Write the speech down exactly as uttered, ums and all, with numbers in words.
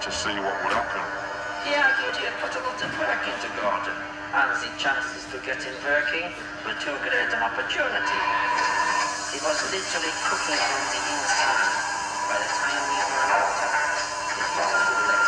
to see what would happen. He argued he had put a lot of work into Gordon, and the chances for getting working were too great an opportunity. He was literally cooking from the inside. By the time we were out, it was too late.